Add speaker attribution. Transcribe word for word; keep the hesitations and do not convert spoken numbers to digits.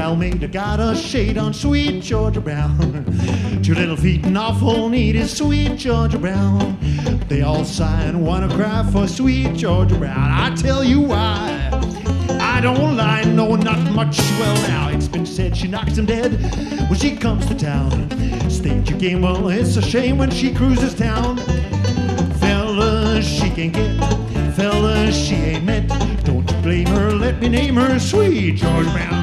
Speaker 1: Palmated got a shade on sweet Georgia Brown. Two little feet and awful neat is sweet Georgia Brown. They all sigh and wanna cry for sweet Georgia Brown. I tell you why, I don't lie, no, not much. Well now, it's been said she knocks him dead when she comes to town. Stage a game, well, it's a shame when she cruises town. Fellas she can't get, fellas she ain't met. Don't you blame her, let me name her sweet Georgia Brown.